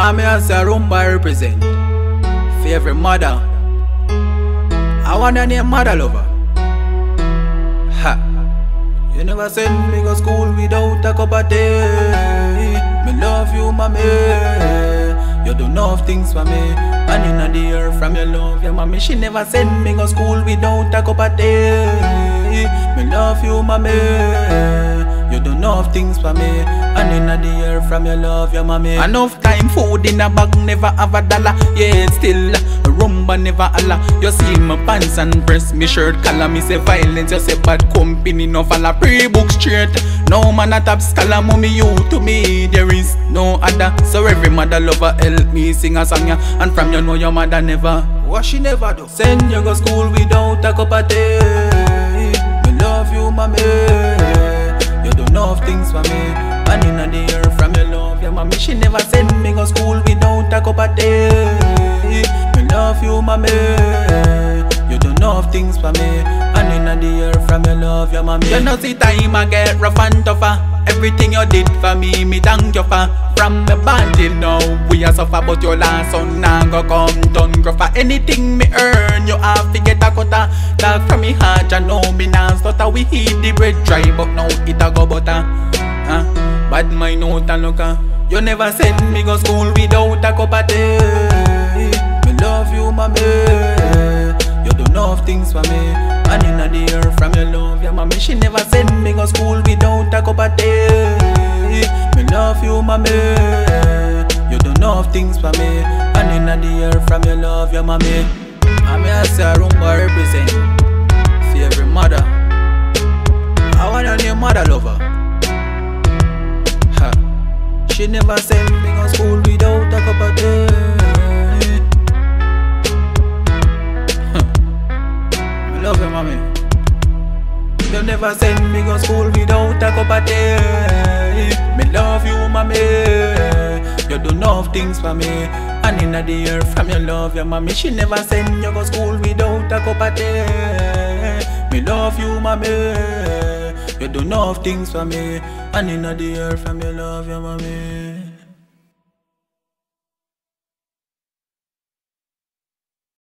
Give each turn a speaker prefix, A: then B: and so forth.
A: I'm here as a Rumba represent. Favorite mother. I want to name mother lover. Ha. You never send me go school without a cup of tea. Me love you, mommy. You do enough things for me. And in the air from your love, your mommy. She never send me go school without a cup of tea. Me love you, mommy. You do enough things for me. And in the air from your love, your mommy. Enough time, food in a bag, never have a dollar. Yeah, still Rumba never Allah. You see my pants and press me shirt collar. Me say violence, you say bad company. No follow pre-book straight. No man a top scholar, mommy you to me. There is no other. So every mother lover help me sing a song, yeah. And from you know your mother never. What she never do? Send you go school without a cup of tea. Me love you, mommy. You do enough things for me. And in the air from your love, your mommy. She never send me go school without a cup of tea. Me love you, mommy. You do enough things for me. And in the air from your love, your mommy. You know see time I get rough and tougher. Everything you did for me, me thank you for. From me band till now, we are suffer. But your last son now go come done gruffer. Anything me earn, you have to get a cutter. Talk from me heart, you know me now stutter. We eat the bread dry, but now it a go butter. Bad mind out and looker. You never send me go school without a cup of tea. Me love you, mommy. You do enough things for me. And in the air from your love, your mommy. She never send me go school without a cup of tea. Me love you, mommy. You do enough things for me. And in the air from your love, your mommy. I'm here as a Rumba represent. Favorite mother. I want to name mother lover. Ha. She never send me go school without a cup of tea. Love you, mommy. You never send me go school without a cup of tea. Me love you, mommy. You do enough things for me. And in the air from your love, your mommy. She never send you go school without a cup of tea. Me love you, mommy. You do enough things for me. And in the air from your love, your mommy.